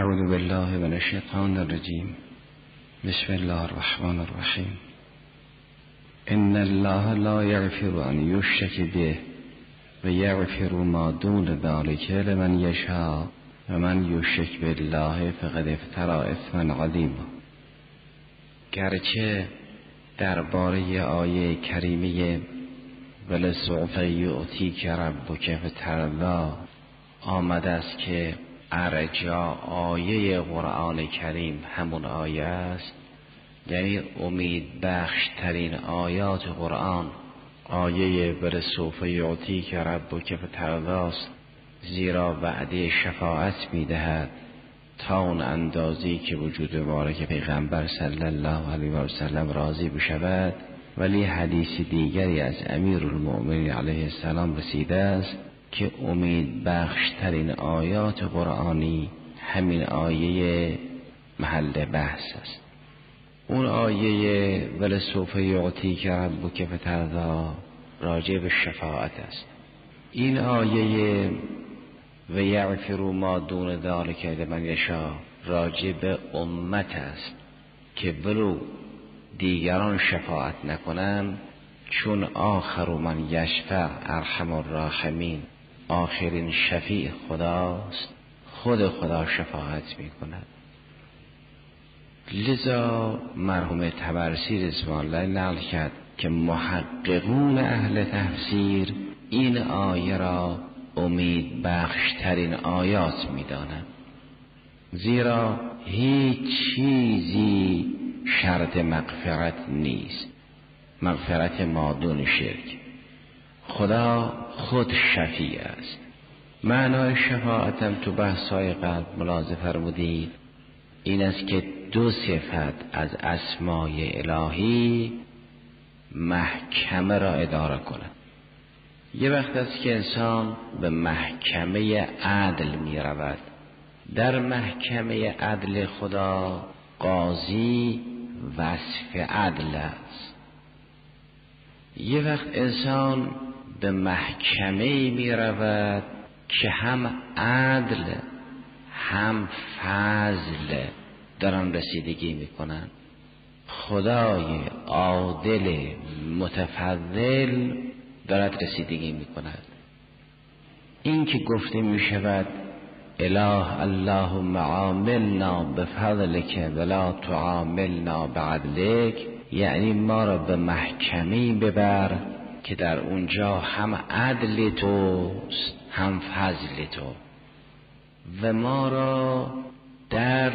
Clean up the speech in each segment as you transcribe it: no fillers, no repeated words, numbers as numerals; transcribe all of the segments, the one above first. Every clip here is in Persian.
اعوذ بالله من الشیطان الرجیم. بسم الله الرحمن الرحیم. ان الله لا یغفر ان یشرک به و یغفر ما دون ذلک لمن یشاء و من یشرک بالله فقد افتری اثما عظیما. گرچه درباره آیه کریمه ولسوف یؤتیک ربک فترضی آمده است که ارجا آیه قرآن کریم همون آیه است، یعنی امید بخش ترین آیات قرآن آیه ولسوف یؤتیک ربک فترضی است، زیرا وعده شفاعت میدهد تا اون اندازی که وجود مبارک پیغمبر صلی الله علیه و سلم راضی بشود. ولی حدیث دیگری از امیرالمؤمنین علیه السلام رسیده است که امید بخش ترین آیات قرآنی همین آیه محل بحث است. اون آیه ولسوف یعطیک ربک فترضی راجع به شفاعت است. این آیه و یغفر ما دون ذلک لمن یشاء راجع به امت است که ولو دیگران شفاعت نکنن، چون آخر من یشفع ارحم الراحمین، آخرین شفیع خداست، خود خدا شفاعت می کند. لذا مرحوم طبرسی رضوان الله نقل کرد که محققون اهل تفسیر این آیه را امید بخش ترین آیات می دانند، زیرا هیچ چیزی شرط مغفرت نیست، مغفرت ما دون شرک. خدا خود شفیع است. معنای شفاعتم تو بحث‌های قبل ملاحظه فرمودید این است که دو صفت از اسمای الهی محکمه را اداره کند. یه وقت است که انسان به محکمه عدل می رود. در محکمه عدل خدا قاضی وصف عدل است. یه وقت انسان به محکمه می رود که هم عدل هم فضل دارن رسیدگی می کنن. خدای عادل متفضل دارد رسیدگی می کند. این که گفته می شود اله اللهم عاملنا بفضلک ولا تعاملنا بعدلک، یعنی ما را به محکمی ببر که در اونجا هم عدل توست هم فضل تو، و ما را در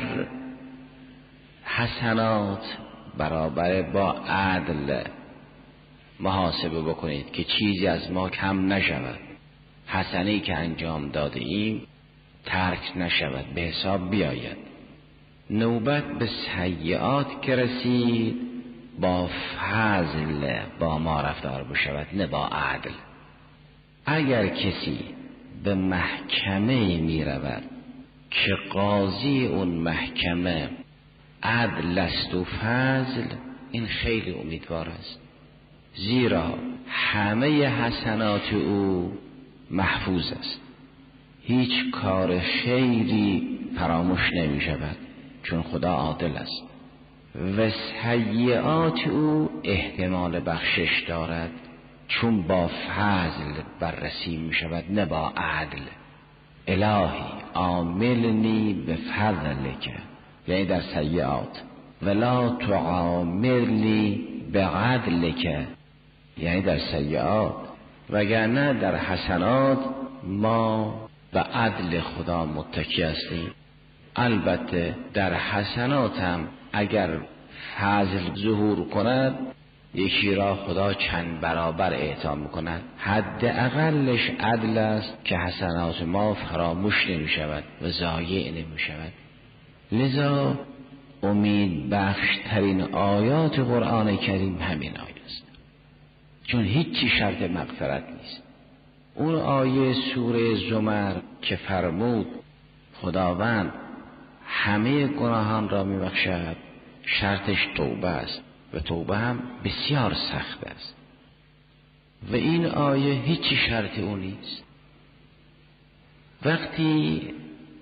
حسنات برابر با عدل محاسبه بکنید که چیزی از ما کم نشود، حسنی که انجام داده ایم ترک نشود، به حساب بیاید. نوبت به سیئات که رسید با فضل با ما رفتار بشود، نه با عدل. اگر کسی به محکمه می رود که قاضی اون محکمه عدل است و فضل، این خیلی امیدوار است، زیرا همه حسنات او محفوظ است، هیچ کار خیری فراموش نمی شود چون خدا عادل است، و سیئات او احتمال بخشش دارد چون با فضل بررسی می شود نه با عدل. الهی عاملنی به فضلک، یعنی در سیئات، ولا تعاملنی به عدلک، یعنی در سیئات، وگرنه در حسنات ما به عدل خدا متکی هستیم. البته در حسنات هم اگر فضل ظهور کند یکی را خدا چند برابر اعطا میکند. حد اقلش عدل است که حسنات ما فراموش نمی شود و ضایع نمی شود. لذا امید بخش ترین آیات قرآن کریم همین آیه است، چون هیچی شرط مغفرت نیست. اون آیه سوره زمر که فرمود خداوند همه گناهان را میبخشد، شرطش توبه است و توبه هم بسیار سخت است، و این آیه هیچی شرط اون نیست. وقتی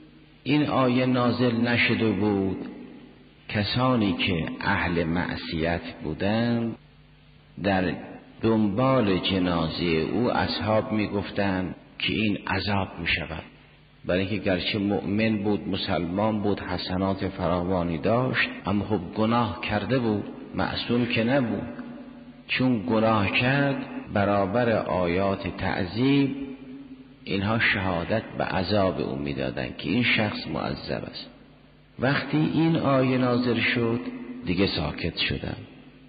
این آیه نازل نشده بود کسانی که اهل معصیت بودند در دنبال جنازه او اصحاب میگفتند که این عذاب میشود، برای اینکه گرچه مؤمن بود، مسلمان بود، حسنات فراوانی داشت، اما خب گناه کرده بود، معصوم که نبود. چون گناه کرد برابر آیات تعذیب اینها شهادت به عذاب او میدادن که این شخص معذب است. وقتی این آیه نازل شد دیگه ساکت شدن،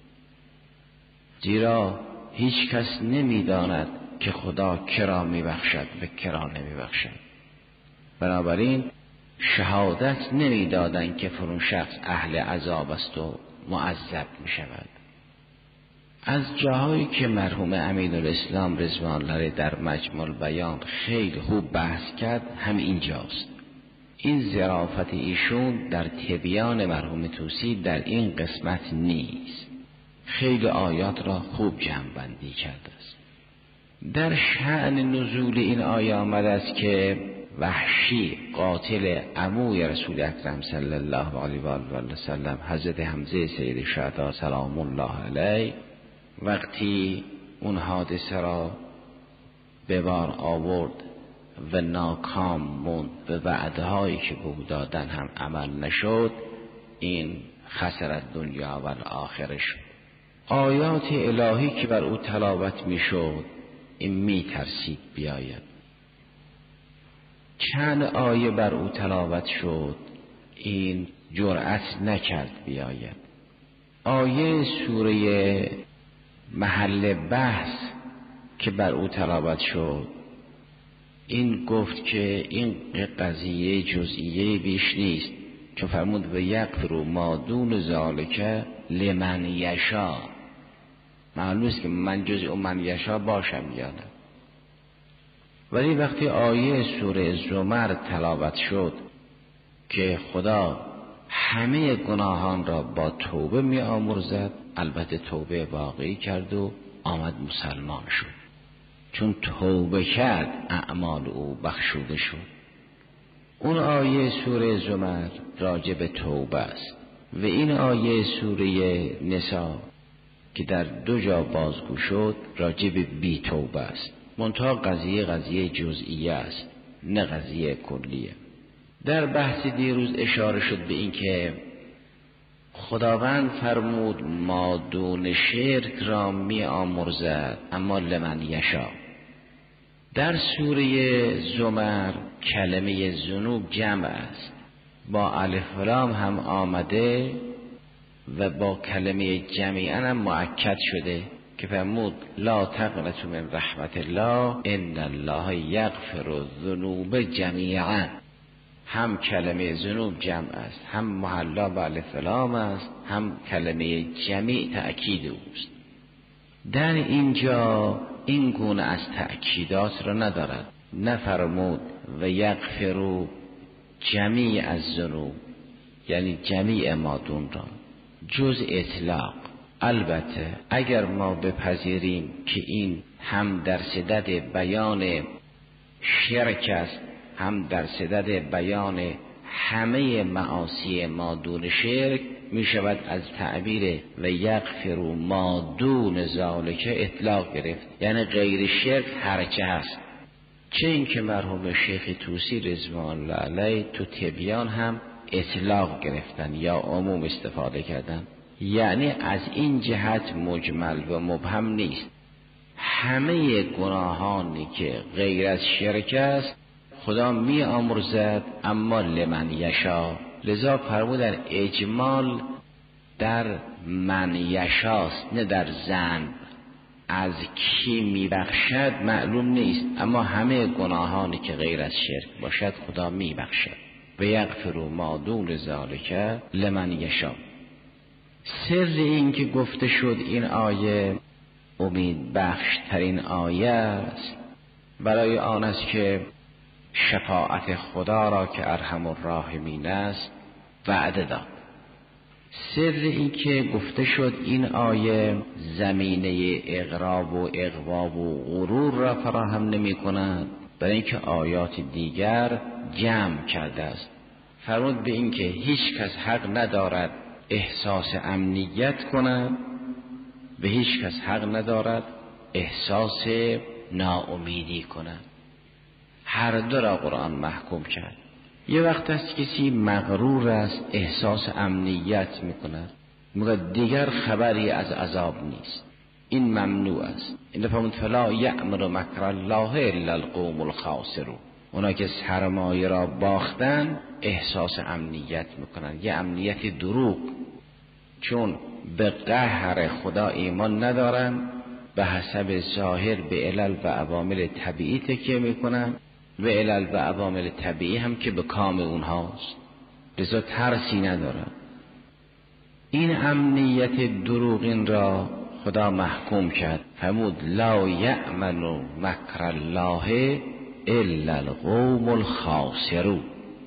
زیرا هیچ کس نمیداند که خدا کرا میبخشد و کرا نمیبخشد. بنابراین شهادت نمیدادن که فرون شخص اهل عذاب است و معذب میشود. از جاهایی که مرحوم امینالاسلام رضوان الله در مجمع البیان خیلی خوب بحث کرد هم اینجاست. این ظرافت ایشون در تبیان مرحوم طوسی در این قسمت نیست، خیلی آیات را خوب جمع بندی کرده است. در شأن نزول این آیه آمده است که وحشی قاتل عموی رسول اکرم صلی الله علیه و آله و سلم حضرت حمزه سید الشهدا سلام الله علیه وقتی اون حادثه را به بار آورد و ناکام موند و وعدهایی که به او دادن هم عمل نشد، این خسرت دنیا و آخره شد. آیات الهی که بر او تلاوت می شد این می ترسید بیاید. چند آیه بر او تلاوت شد این جرأت نکرد بیاید. آیه سوره محل بحث که بر او تلاوت شد این گفت که این قضیه جزئیه بیش نیست، که فرمود و یغفر ما دون ذالک لمن یشاء. معلوم است که من جزء من یشاء باشم یا نه. ولی وقتی آیه سوره زمر تلاوت شد که خدا همه گناهان را با توبه می آمرزد، البته توبه واقعی کرد و آمد مسلمان شد. چون توبه کرد اعمال او بخشوده شد. اون آیه سوره زمر راجع به توبه است و این آیه سوره نساء که در دو جا بازگو شد راجع به بی توبه است. منتها قضیه جزئیه است نه قضیه کلیه. در بحث دیروز اشاره شد به این که خداوند فرمود ما دون شرک را می آمرزد اما لمن یشاء. در سوره زمر کلمه ذنوب جمع است، با الف و لام هم آمده و با کلمه جمیعا هم مؤکد شده که فرمود لا تقنطوا من رحمت الله ان الله یغفر الذنوب جمیعا. هم کلمه ذنوب جمع است، هم محلا به الف و لام است، هم کلمه جمیع تأکید اوست. در اینجا این گونه از تأکیدات را ندارد، نفرمود و یغفر جمیع از ذنوب یعنی جمیع ما دون را جز اطلاق. البته اگر ما بپذیریم که این هم در صدد بیان شرک است، هم در صدد بیان همه معاصی ما دون شرک، می شود از تعبیر و یغفر ما دون ذالک اطلاق گرفت، یعنی غیر شرک هرچه هست. چه این که مرحوم شیخ طوسی رضوان الله علیه تو تبیان هم اطلاق گرفتن یا عموم استفاده کردن، یعنی از این جهت مجمل و مبهم نیست. همه گناهانی که غیر از شرک است خدا می آمرزد اما لمن یشاء. لذا فرمود در اجمال در من یشاست نه در ذنب. از کی می بخشد معلوم نیست، اما همه گناهانی که غیر از شرک باشد خدا می بخشد و یغفر ما دون ذالک لمن یشاء. سر این که گفته شد این آیه امید بخش ترین آیه است برای آن است که شفاعت خدا را که ارحم الراحمین است وعده داد. سر این که گفته شد این آیه زمینه اغراب و اغوا و غرور را فراهم نمی کند، برای اینکه آیات دیگر جمع کرده است. فرمود به این که هیچ کس حق ندارد احساس امنیت کند و هیچ کس حق ندارد احساس ناامیدی کند. هر دو را قرآن محکوم کرد. یه وقت است کسی مغرور است، احساس امنیت میکند، مگر دیگر خبری از عذاب نیست، این ممنوع است. این فرمود فلا یأمن مکر الله الا القوم الخاسرون. اونا که سرمایه را باختن احساس امنیت میکنن، یه امنیت دروغ، چون به قهر خدا ایمان ندارن، به حسب ظاهر به علل و عوامل طبیعی تکیه میکنن و علل و عوامل طبیعی هم که به کام اونهاست، لذا ترسی ندارن. این امنیت دروغین را خدا محکوم کرد، فرمود لا یأمن مکر الله الا القوم الخاسرون.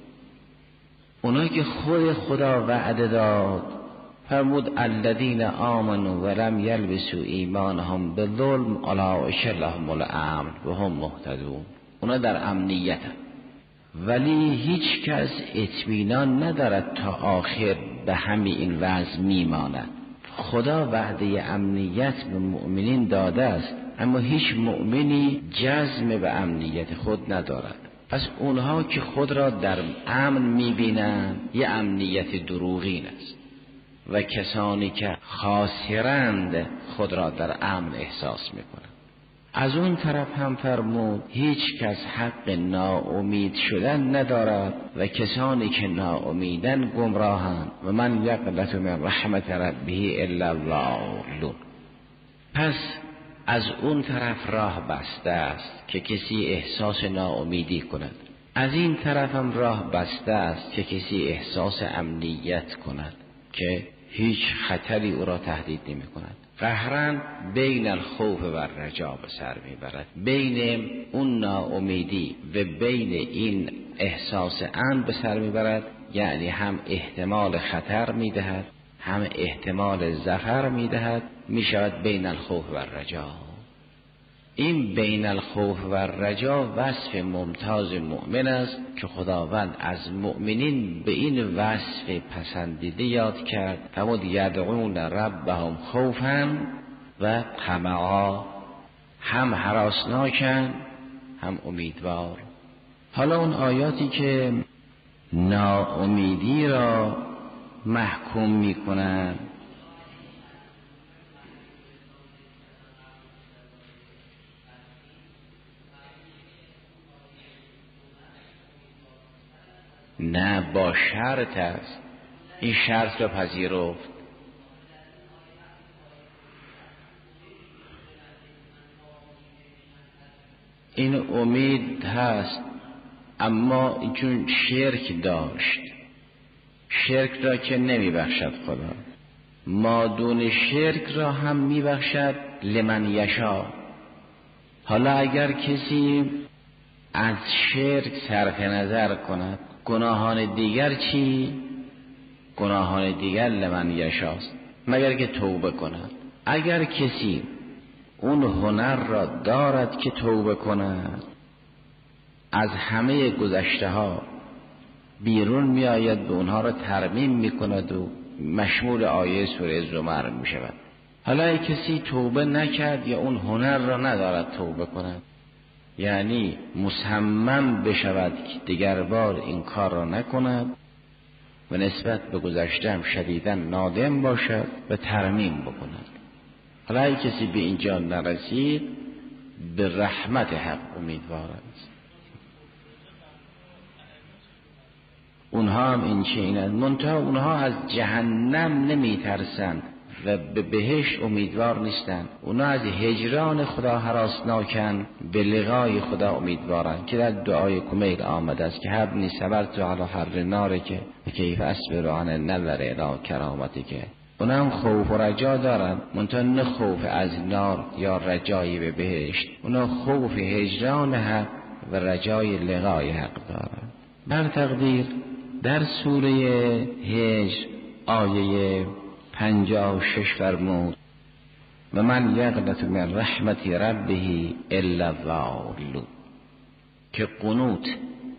اونا که خدا وعده داد، فرمود الذین آمنوا ولم یلبسوا ایمانهم بظلم اولئک لهم الامن و هم مهتدون. اونا در امنیت هم. ولی هیچ کس اطمینان ندارد تا آخر به همین وضع میماند. خدا وعده امنیت به مؤمنین داده است، اما هیچ مؤمنی جزم به امنیت خود ندارد. پس اونها که خود را در امن میبینند یه امنیت دروغین است و کسانی که خاسرند خود را در امن احساس میکنند. از اون طرف هم فرمود هیچ کس حق ناامید شدن ندارد و کسانی که ناامیدن گمراهند و من یقنط من رحمت ربه الا الضالون. پس از اون طرف راه بسته است که کسی احساس ناامیدی کند، از این طرف هم راه بسته است که کسی احساس امنیت کند که هیچ خطری او را تهدید نمی کند. قهرن بین الخوف و رجا به سر میبرد، بین اون ناامیدی و بین این احساس امن به سر میبرد، یعنی هم احتمال خطر میدهد هم احتمال ظفر میدهد، میشود بین الخوف و رجا. این بین الخوف و رجا وصف ممتاز مؤمن است که خداوند از مؤمنین به این وصف پسندیده یاد کرد، فرمود یدعون ربهم خوفا و طمعا، هم هراسناکن هم امیدوار. حالا اون آیاتی که ناامیدی را محکوم میکنن، نه با شرط است، این شرط را پذیرفت. این امید هست، اما چون شرک داشت، شرک را که نمی بخشد خدا، ما دون شرک را هم می بخشد لمن یشا. حالا اگر کسی از شرک صرف نظر کند، گناهان دیگر چی؟ گناهان دیگر لمن یشاست، مگر که توبه کند. اگر کسی اون هنر را دارد که توبه کند، از همه گذشته ها بیرون می آید، به اونها را ترمیم می کند و مشمول آیه سوره زمر می شود. حالا اگر کسی توبه نکرد یا اون هنر را ندارد توبه کند، یعنی مصمم بشود که دیگر بار این کار را نکند و نسبت به گذشته هم شدیداً نادم باشد و ترمیم بکند. حالا اگه کسی به اینجا نرسید، به رحمت حق امیدوار است. اونها هم این چینند، منتها اونها از جهنم نمی ترسند و به بهشت امیدوار نیستند. اونا از هجران خدا هراسناکن، به لقای خدا امیدوارند که در دعای کمیل آمده است که هبنی صبرت علی حر نار که کیف اصبر عن النظر الی کرامتی. که اونا هم خوف و رجا دارند، منتها نه خوف از نار یا رجای به بهشت، اونا خوف هجران حق و رجای لقای حق دارند. بر تقدیر در سوره هجر آیه 56 فرمود و من یقنط من رحمت ربه الا الضالون، که قنوت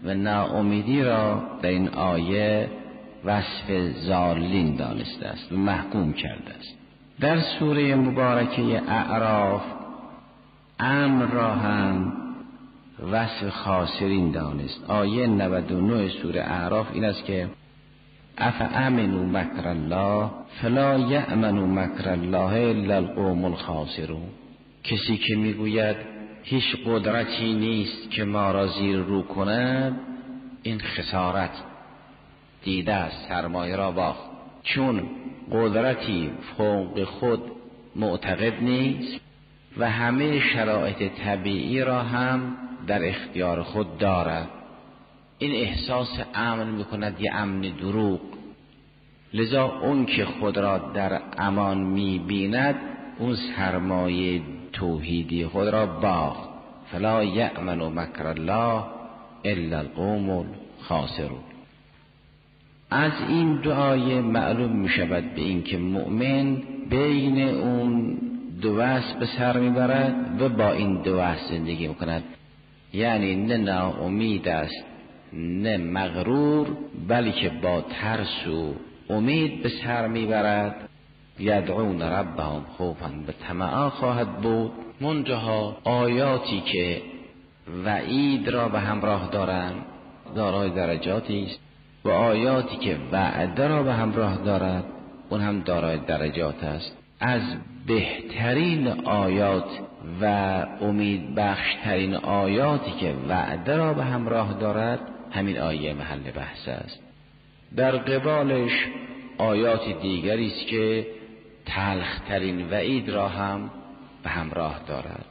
و ناامیدی را در این آیه وصف ضالین دانسته است و محکوم کرده است. در سوره مبارکه اعراف امن را هم وصف خاسرین دانست. آیه 99 سوره اعراف این است که افامنوا مکر الله فلا یأمن مکر الله الا القوم الخاسرون. کسی که میگوید هیچ قدرتی نیست که ما را زیر رو کند، این خسارت دیده است، سرمایه را باخت. چون قدرتی فوق خود معتقد نیست و همه شرایط طبیعی را هم در اختیار خود دارد، این احساس امن میکند، یه امن دروغ. لذا اون که خود را در امان میبیند اون سرمایه توحیدی خود را باخت. فلا یأمن مکر الله الا القوم الخاسرون. از این دعای معلوم می شود به این که مؤمن بین اون دو وصف به سر می برد و با این دو وصف زندگی می کند. یعنی نه ناامید است نه مغرور، بلکه با ترس و امید به سر می برد. یدعون ربهم خوفا و طمعا خواهد بود. منتها آیاتی که وعید را به همراه دارند دارای درجاتی است و آیاتی که وعده را به همراه دارد اون هم دارای درجات است. از بهترین آیات و امید بخشترین آیاتی که وعده را به همراه دارد همین آیه محل بحث است. در قبالش آیات دیگری است که تلخترین وعید را هم به همراه دارد.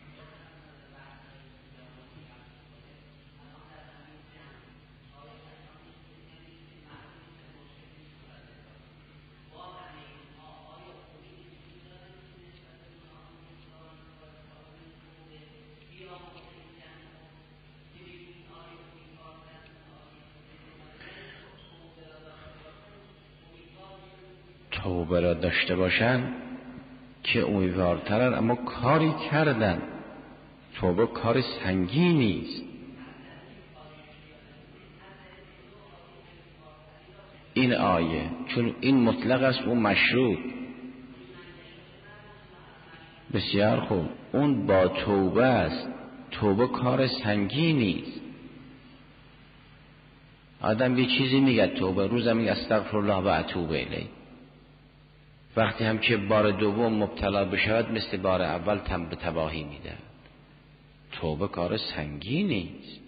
توبه را داشته باشند که امیدوارترن، اما کاری کردن. توبه کار سنگینی است. این آیه چون این مطلق است اون مشروط. بسیار خوب، اون با توبه است. توبه کار سنگینی است. آدم یه چیزی میگه توبه، روزم میگه استغفرالله و اتوب الیه. وقتی هم که بار دوم مبتلا بشود مثل بار اول به تباهی میده. توبه کار سنگینی است.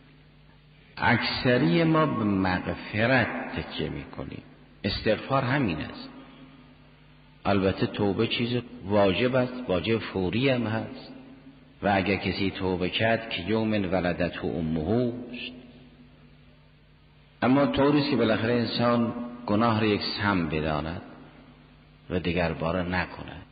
اکثری ما به مغفرت تکیه میکنیم. استغفار همین است. البته توبه چیز واجب است، واجب فوری هم هست و اگر کسی توبه کرد که یوم ولدته امه است. اما طوریست که بالاخره انسان گناه را یک سم بداند و دیگر باره نکند.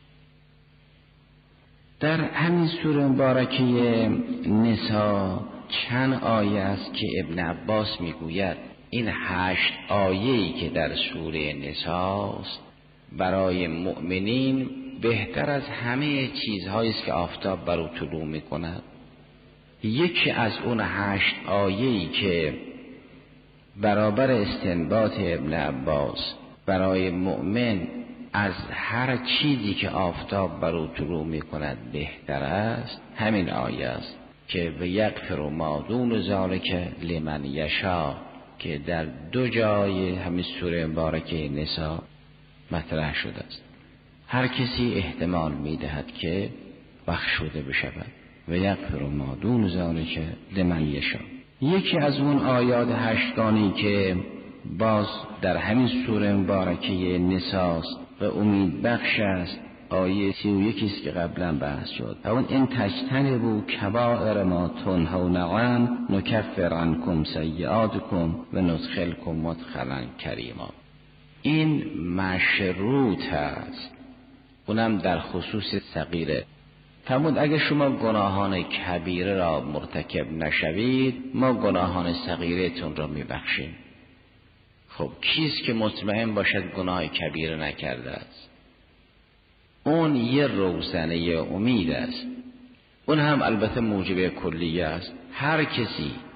در همین سوره مبارکه نساء چند آیه است که ابن عباس میگوید این 8 آیه‌ای که در سوره نساء است برای مؤمنین بهتر از همه چیزهایی است که آفتاب بر او طلوع میکند. یکی از اون 8 آیه‌ای که برابر استنباط ابن عباس برای مؤمن از هر چیزی که آفتاب بر او طلوع میکند بهتر است، همین آیه است که و یغفر ما دون ذلک لمن یشاء که در 2 جای همین سوره مبارکه نساء مطرح شده است. هر کسی احتمال میدهد که بخشوده بشود. و یغفر ما دون ذلک لمن یشاء. یکی از اون آیات 8گانی که باز در همین سوره مبارکه نساء و امید بخش است، آیه 31 است که قبلا بحث شد. اون ان تجتنبوا کبائر ما تنهون عنه نکفر عنکم سیئاتکم و ندخلکم مدخلا کریما. این مشروط است، اونم در خصوص صغیره. فرمود اگر شما گناهان کبیره را مرتکب نشوید ما گناهان صغیره‌تون را میبخشیم. خب کیست که مطمئن باشد گناه کبیره نکرده است؟ اون یه روزنه امید است. اون هم البته موجب کلیه است. هر کسی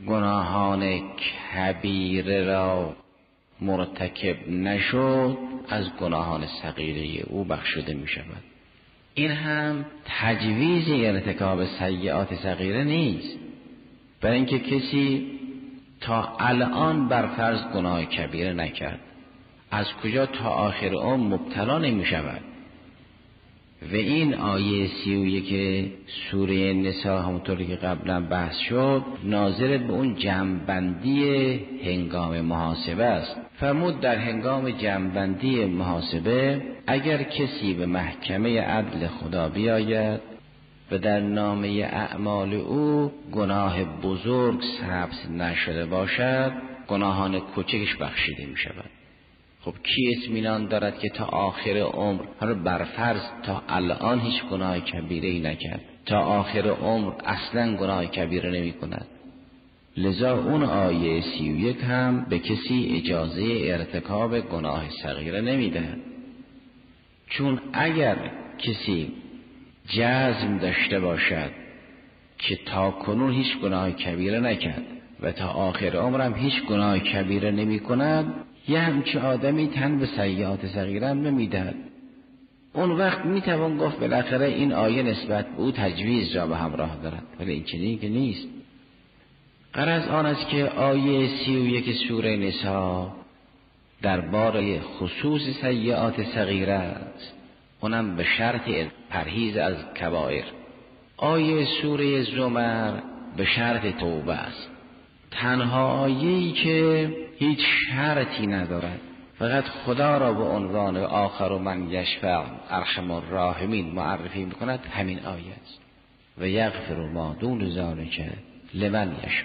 گناهان کبیره را مرتکب نشد از گناهان صغیره او بخشوده می شود. این هم تجویز ارتکاب سیئات صغیره نیست، برای اینکه کسی تا الان بر فرض گناه کبیره نکرد، از کجا تا آخر عمر مبتلا نمی شود. و این آیه 31 سوره نساء همونطوری که قبلا بحث شد ناظر به اون جمع‌بندی هنگام محاسبه است. فرمود در هنگام جمع‌بندی محاسبه اگر کسی به محکمه عدل خدا بیاید و در نامه اعمال او گناه بزرگ ثبت نشده باشد، گناهان کوچکش بخشیده می شود. خب کی اطمینان دارد که تا آخر عمر، حالا برفرض تا الان هیچ گناه کبیره ای نکرد، تا آخر عمر اصلا گناه کبیره نمی کند؟ لذا اون آیه 31 هم به کسی اجازه ارتکاب گناه صغیره نمی دهد. چون اگر کسی جزم داشته باشد که تا کنون هیچ گناه کبیره نکرد و تا آخر عمرم هیچ گناه کبیره نمی کند، یه همچه آدمی تن به سیئات صغیره هم نمیدهد. اون وقت میتوان گفت بالاخره این آیه نسبت به او تجویز را به همراه دارد، ولی این چنین که نیست. غرض آن است که آیه 31 سوره نساء درباره خصوص سیئات صغیره است، اونم به شرط پرهیز از کبائر. آیه سوره زمر به شرط توبه است. تنها آیه‌ای که هیچ شرطی ندارد، فقط خدا را به عنوان آخر من یشفع ارحم الراحمین معرفی میکند، همین آیه است. و یغفر ما دون ذلک لمن یشاء.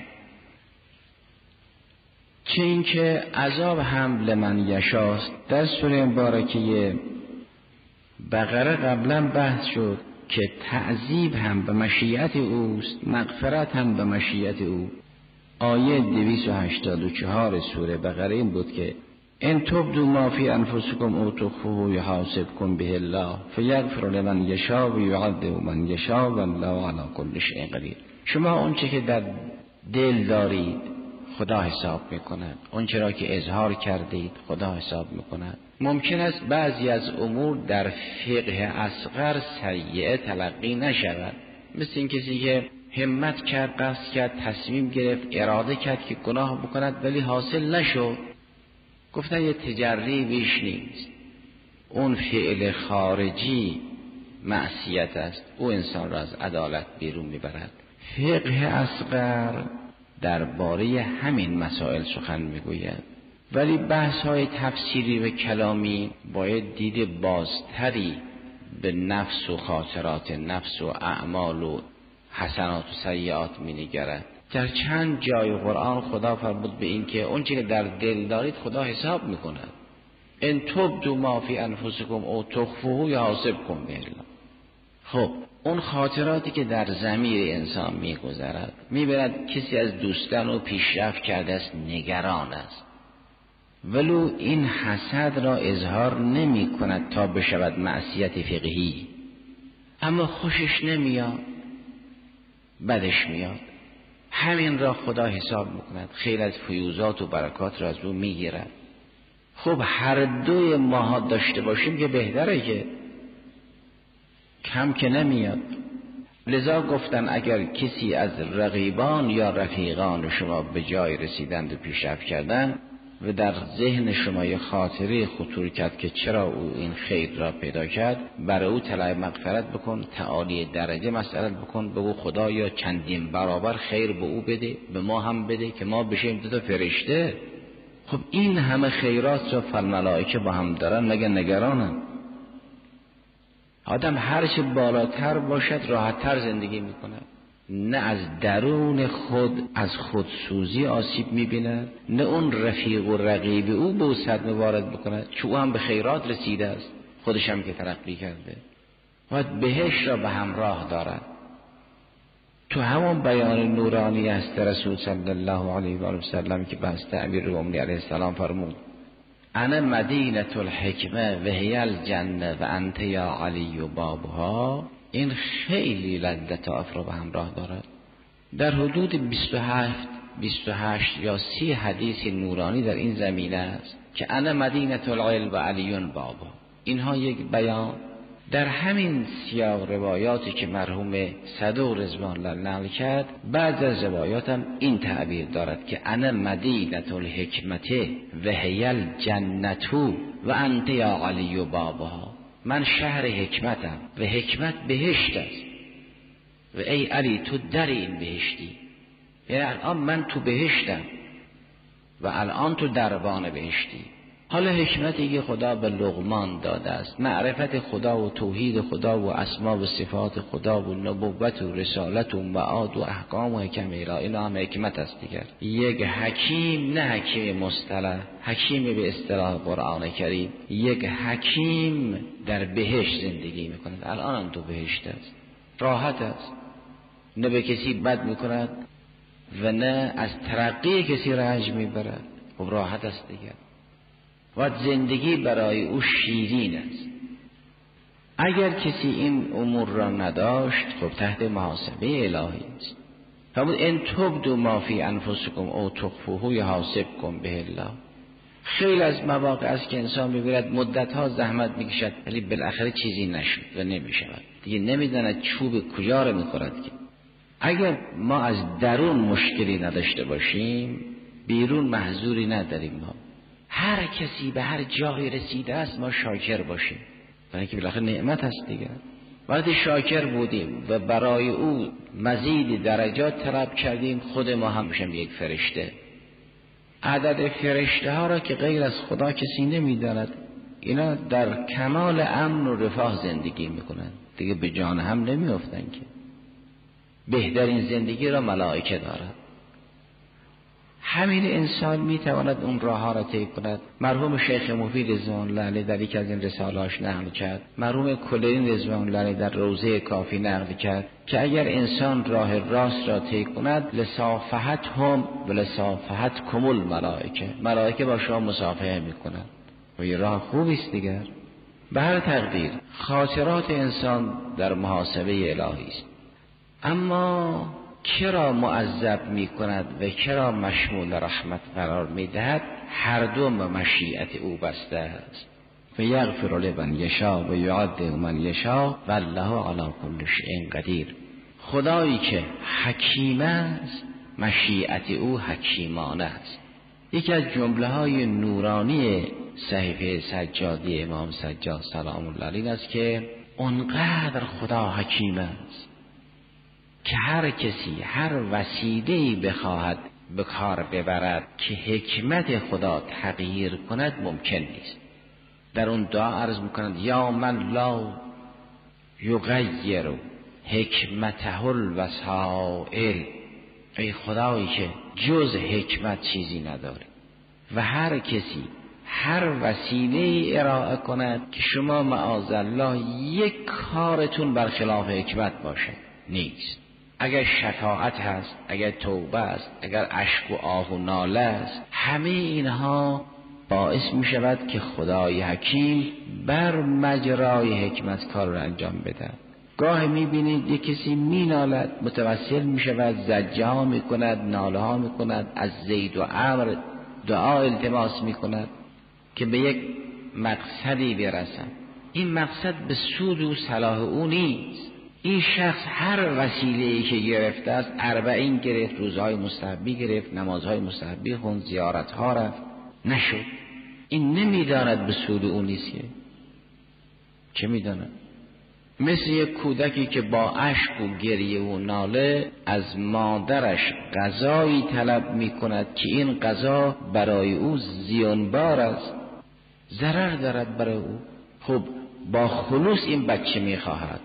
چه این که عذاب هم لمن یشاست. در سوره مبارکه بقره قبلا بحث شد که تعذیب هم به مشیت اوست، مغفرت هم به مشیت او. آیه 284 سوره بقره این بود که ان تبدوا ما فی انفسکم او تخفوه یحاسبکم به الله فیغفر لمن یشاء و یعذب من یشاء والله علی کل شیء قدیر. شما اونچه که در دل دارید خدا حساب میکند، اونچه را که اظهار کردید خدا حساب میکند. ممکن است بعضی از امور در فقه اصغر سیئه تلقی نشود، مثل این کسی که همت کرد، قصد کرد، تصمیم گرفت، اراده کرد که گناه بکند ولی حاصل نشد، گفتن یه تجری بیش نیست. اون فعل خارجی معصیت است، او انسان را از عدالت بیرون میبرد. فقه اصغر درباره همین مسائل سخن میگوید، ولی بحث های تفسیری و کلامی باید دید بازتری به نفس و خاطرات نفس و اعمال و حسنات و سیئات می نگرد. در چند جای قرآن خدا فرمود به این که اون چیزی که در دل دارید خدا حساب می کند. ان تبدوا ما فی انفسکم او تخفوه یحاسبکم به الله. خب اون خاطراتی که در ضمیر انسان می گذرد، می برد کسی از دوستان و پیشرفت کرده است، نگران است، ولو این حسد را اظهار نمی کند تا بشود معصیت فقهی، اما خوشش نمیاد، بدش میاد، همین را خدا حساب میکند، خیلی از فیوزات و برکات را از او میگیرد. خب هر دوی ما داشته باشیم که بهتره، که کم که نمیاد. لذا گفتن اگر کسی از رقیبان یا رفیقان شما به جای رسیدند و پیشرفت کردند و در ذهن شما یه خاطره خطور کرد که چرا او این خیر را پیدا کرد، برای او طلب مغفرت بکن، تعالی درجه مسئلت بکن، بگو خدایا چندین برابر خیر به او بده، به ما هم بده که ما بشیم دو تا فرشته. خب این همه خیرات را فالملائکه با هم دارن، مگه نگرانن؟ آدم هرچه بالاتر باشد راحت‌تر زندگی میکنه، نه از درون خود از خودسوزی آسیب میبیند، نه اون رفیق و رقیب او به او صدمه وارد بکنه، چون او هم به خیرات رسیده است، خودش هم که ترقی کرده، باید بهش را به همراه دارد. تو همون بیان نورانی است رسول صلی الله علیه و آله و سلم که بحث امیرالمومنین علیه السلام فرمود انا مدینه الحکمه و هی الجنه و انت یا علی و بابها. این خیلی لذت عاطفی را به همراه دارد. در حدود 27 28 یا 30 حدیث نورانی در این زمینه است که انا مدینه العلم و علی بابا. اینها یک بیان در همین سیاق روایاتی که مرحوم صدوق رضوان الله نقل کرد، بعض از روایات هم این تعبیر دارد که انا مدینه الحکمت و هی الجنت و انت یا علی بابا. من شهر حکمتم و حکمت بهشت است و ای علی تو در این بهشتی. یعنی الان من تو بهشتم و الان تو دربان بهشتی. حالا حکمتی که خدا به لقمان داده است، معرفت خدا و توحید خدا و اسما و صفات خدا و نبوت و رسالت و معاد و احکام و حکم الهی، اینا هم حکمت است دیگر. یک حکیم، نه حکیم مصطلح، حکیم به اصطلاح قرآن کریم، یک حکیم در بهشت زندگی میکند. الان هم تو بهشت است، راحت است، نه به کسی بد میکند و نه از ترقی کسی رنج میبرد. خب راحت است دیگر. و زندگی برای او شیرین است. اگر کسی این امور را نداشت، خب تحت محاسبه الهی است. فرمود ان تبدوا ما فی انفسکم او تخفوه یحاسبکم به الله. خیلی از مواقع است که انسان می‌بیند مدت‌ها زحمت می‌کشد ولی بالاخره چیزی نشد و نمی‌شود. دیگه نمی‌داند چوب کجا را می‌خورد. که اگر ما از درون مشکلی نداشته باشیم، بیرون محذوری نداریم. ما هر کسی به هر جایی رسیده است ما شاکر باشیم، برای اینکه بالاخره نعمت است دیگر. وقتی شاکر بودیم و برای او مزید درجات طلب کردیم، خود ما هم میشیم یک فرشته. عدد فرشته ها را که غیر از خدا کسی نمیداند. اینا در کمال امن و رفاه زندگی میکنند، دیگه به جان هم نمیافتن. که بهترین زندگی را ملائکه دارد. همین انسان میتواند اون راه ها را طی کند. مرحوم شیخ مفید رضوان الله علیه در یک از این رساله‌اش نقل کرد، مرحوم کلینی رضوان الله علیه در روضه کافی نقل کرد که اگر انسان راه راست را طی کند، لصافحتهم و لصافحتکم الملائکه، ملائکه با شما مصافحه میکنند و یه راه خوبی است دیگر. به هر تقدیر خاطرات انسان در محاسبه الهی است. اما چرا معذب می کند و چرا مشمول رحمت قرار می دهد؟ هر دو مشیت او بسته است. و یغفر لمن یشاء و یعذب من یشاء والله علی کل شیء قدیر. خدایی که حکیم است، مشیت او حکیمانه است. یکی از جمله های نورانی صحیفه سجادی امام سجاد سلام الله علیه است که اونقدر خدا حکیم است که هر کسی هر وسیله‌ای بخواهد به کار ببرد که حکمت خدا تغییر کند ممکن نیست. در اون دعا عرض میکنند یا من لا یغیر حکمته الوسائل، ای خدایی که جز حکمت چیزی نداره و هر کسی هر وسیله ارائه کند که شما معاذالله یک کارتون برخلاف حکمت باشه نیست. اگر شفاعت هست، اگر توبه است، اگر اشک و آه و ناله است، همه اینها باعث می شود که خدای حکیم بر مجرای حکمت کار را انجام بده. گاه می بینید یک کسی می نالد، متوسل می شود، زجه ها می کند، ناله ها می کند، از زید و عمرو دعا التماس می کند که به یک مقصدی برسد. این مقصد به سود و صلاح او نیست. این شخص هر وسیله‌ای که گرفته است، 40 گرفت، روزهای مستحبی گرفت، نمازهای مستحبی خوند، زیارتها رفت، نشد. این نمیداند به سود او نیست. چه میداند؟ مثل یک کودکی که با اشک و گریه و ناله از مادرش غذایی طلب میکند که این غذا برای او زیانبار است، ضرر دارد برای او. خب با خلوص این بچه میخواهد،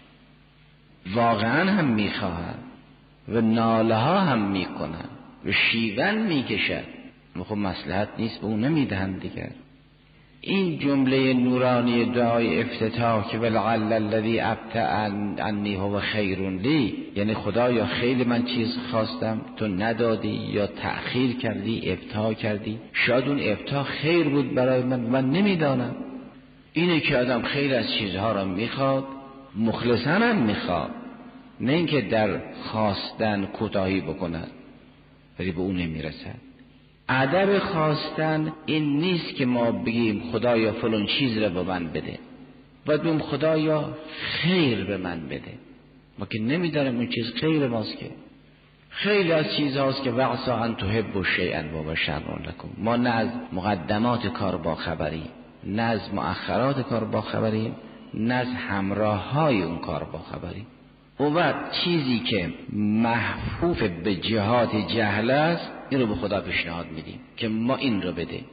واقعا هم میخواهد و ناله ها هم میکند و شیون میکشد، خب مصلحت نیست به اون نمیدهند دیگر. این جمله نورانی دعای افتتاح که ولعل الذی ابطأ عنی هو خیر لی، یعنی خدایا خیلی من چیز خواستم تو ندادی یا تأخیر کردی، ابطاء کردی، شاید اون ابطاء خیر بود برای من نمیدانم. اینه که آدم خیلی از چیزها را میخواد، مخلصاً هم میخواد، نه اینکه در خواستن کوتاهی بکند. ولی به اون نمیرسد. ادب خواستن این نیست که ما بگیم خدایا فلان چیز رو به من بده، باید بگیم خدایا خیر به من بده. ما که نمیداریم اون چیز خیر ماست، که خیلی از چیزهاست که وعسا ان تحبوا شیئا وهو شر لکم. ما نه از مقدمات کار با خبریم، نه از مؤخرات کار با خبریم، نه از همراه‌های اون کار با خبریم. و وقت چیزی که محفوف به جهات جهل است این رو به خدا پیشنهاد میدیم که ما این رو بده.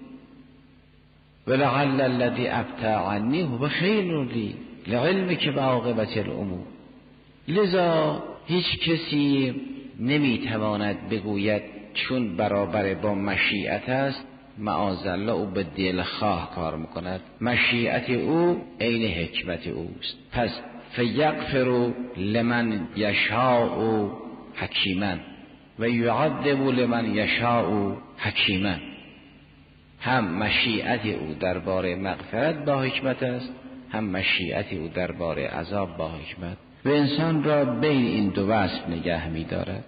ولعل الذی ابطأ عنی هو خیر لی لعلمک بعاقبة الامور. لذا هیچ کسی نمیتواند بگوید چون برابر با مشیت است معاذالله او به دلخواه کار میکند. مشیت او عین حکمت اوست. پس فیغفر لمن یشاء حکیما و یعذب لمن یشاء حکیما. هم مشیت او درباره مغفرت با حکمت است، هم مشیت او درباره عذاب با حکمت، و انسان را بین این دو وصف نگه می‌دارد.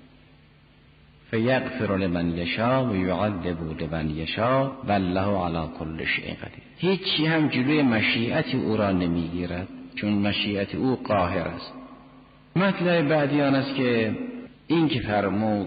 فیغفر لمن یشاء و یعذب لمن یشاء والله علی کل شیء قدیر. هیچی هم جلوی مشیت او را نمیگیرد، چون مشیت او قاهر است. مطلب بعدی آن است که این که فرمود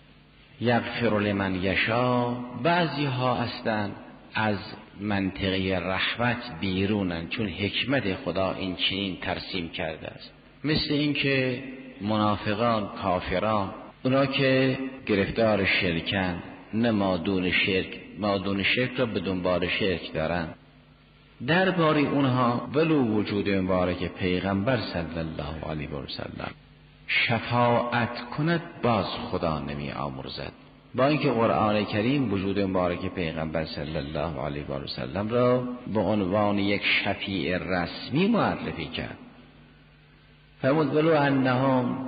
یغفر لمن یشاء، بعضی ها هستند از منطقه رحمت بیرونن، چون حکمت خدا این چنین ترسیم کرده است. مثل این که منافقان، کافران، اونا که گرفتار شرکن، نه مادون شرک را به دنبال شرک دارن، درباره اونها ولو وجود مبارک پیغمبر صلی الله علیه و سلم شفاعت کند باز خدا نمی آمرزد. با اینکه قرآن کریم وجود مبارک پیغمبر صلی الله علیه و سلم را به عنوان یک شفیع رسمی معرفی کرد. فرمود ولو انهم،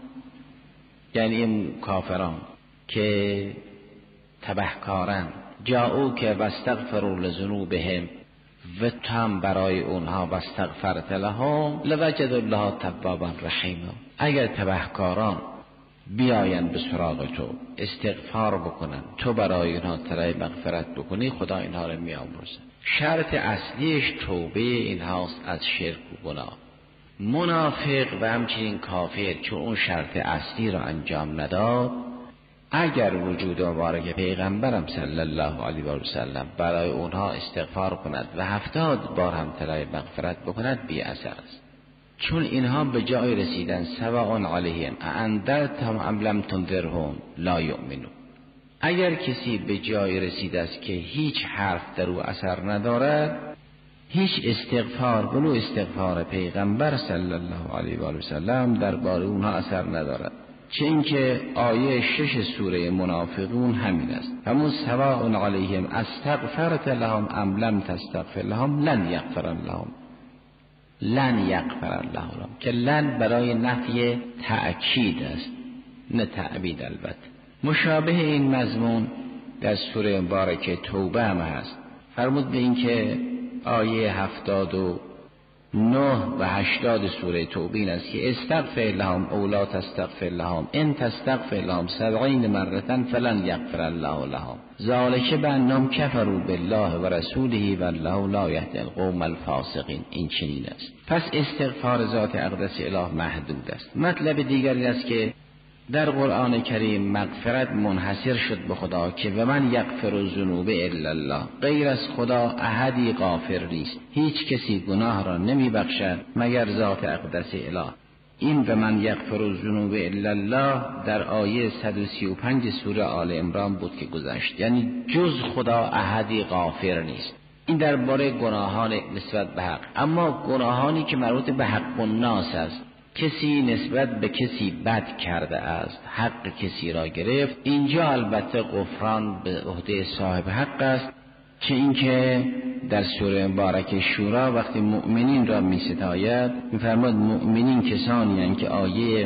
یعنی این کافران که تبهکارن، جاءوک واستغفروا لذنوبهم، و تم برای اونها واستغفرت لهم لوجدوا الله توابا رحیما. اگر تبهکاران بیاین به سراغ تو استغفار بکنن، تو برای اینها طلب مغفرت بکنی، خدا اینها رو میآمرزه. شرط اصلیش توبه اینهاست از شرک و گناه. منافق و همچنین کافر چون اون شرط اصلی را انجام نداد، اگر وجود مبارک پیغمبرم صلی الله علیه و سلم برای اونها استغفار کند و 70 بار هم طلب مغفرت بکند بی اثر است، چون اینها به جای رسیدن سواء علیهم اانذرتهم ام لم تنذرهم لا یؤمنون. اگر کسی به جای رسیده است که هیچ حرف در او اثر ندارد، هیچ استغفار ولو استغفار پیغمبر صلی الله علیه و سلم درباره اونها اثر ندارد. چه اینکه آیه 6 سوره منافقون همین است، همون سواء علیهم استغفرت لهم ام لم تستغفر لهم لن یغفر لهم. لن یغفر الله لهم که لن برای نفی تأکید است نه تعبید. البته مشابه این مضمون در سوره مبارکه توبه هم هست. فرمود به این که آیه 79 و 80 سوره توبه این است که استغفر لهم او لا تستغفر لهم ان تستغفر لهم 70 مرة فلن یغفر الله لهم ذلک بانهم کفروا بالله و رسوله والله لا یهدی القوم الفاسقین. این چنین است. پس استغفار ذات اقدس اله محدود است. مطلب دیگری است که در قرآن کریم مغفرت منحصر شد به خدا که و من یغفر الذنوب الا الله، غیر از خدا احدی غافر نیست، هیچ کسی گناه را نمی بخشد مگر ذات اقدس اله. این و من یغفر الذنوب الا الله در آیه 135 سوره آل عمران بود که گذشت، یعنی جز خدا احدی غافر نیست. این درباره گناهان نسبت به حق. اما گناهانی که مربوط به حق الناس است، کسی نسبت به کسی بد کرده است، حق کسی را گرفت، اینجا البته غفران به عهده صاحب حق است. چه اینکه در سوره مبارکه شورا وقتی مؤمنین را می ستاید می‌فرماید مؤمنین کسانی هستند که آیه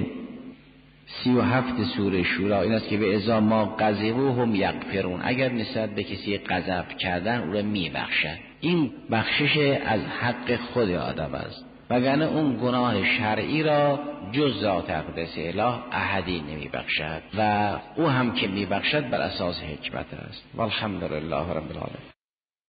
37 سوره شورا این است که به اذا ما غضبوهم یغفرون، اگر نسبت به کسی غضب کردن او را میبخشند. این بخشش از حق خود آدم است. وگرنه اون گناه شرعی را جز ذات اقدس اله احدی نمی بخشد و او هم که می بخشد بر اساس حکمت است. والحمدلله رب العالمین.